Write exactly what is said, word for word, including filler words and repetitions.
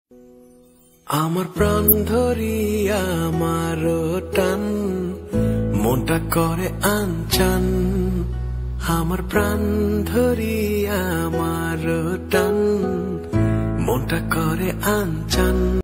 আমার প্রাণ ধরি আমার টান মনটা করে আনচান আমার প্রাণ ধরি আমার টান মনটা করে আনচান।